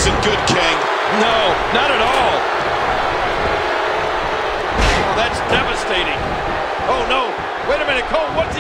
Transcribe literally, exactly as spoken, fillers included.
isn't good, King. No, not at all. Oh, that's devastating. Oh, no. Wait a minute, Cole, what's he